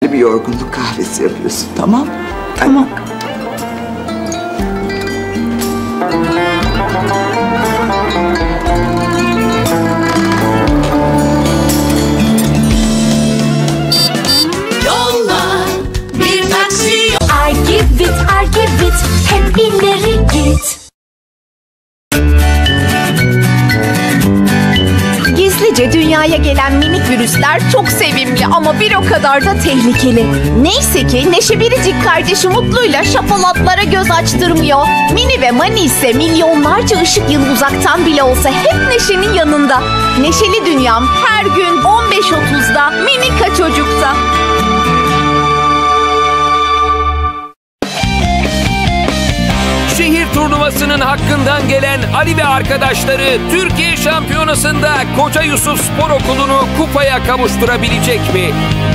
bir yorgunluk kahvesi yapıyorsun, tamam? Tamam. Hep ileri git. Gizlice dünyaya gelen minik virüsler çok sevimli ama bir o kadar da tehlikeli. Neyse ki Neşe Biricik kardeşi Mutlu'yla şapalatlara göz açtırmıyor. Mini ve Mani ise milyonlarca ışık yılı uzaktan bile olsa hep Neşe'nin yanında. Neşeli Dünyam her gün 15.30'da Minika Çocuk'ta. Şehir turnuvasının hakkından gelen Ali ve arkadaşları Türkiye Şampiyonası'nda Koca Yusuf Spor Okulu'nu kupaya kavuşturabilecek mi?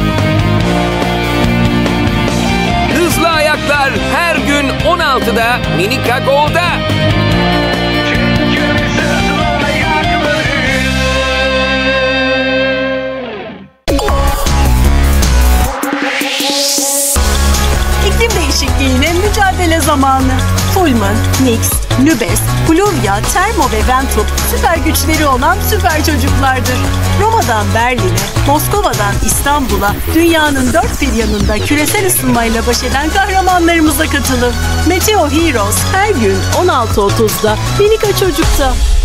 Hızlı Ayaklar her gün 16'da Minika Gol'da. İklim değişikliğine mücadele zamanı. Pullman, Nix, Nübes, Pluvia, Termo ve Ventrup süper güçleri olan süper çocuklardır. Roma'dan Berlin'e, Moskova'dan İstanbul'a, dünyanın dört bir yanında küresel ısınmayla baş eden kahramanlarımıza katılın. Meteo Heroes her gün 16.30'da Minika Çocuk'ta.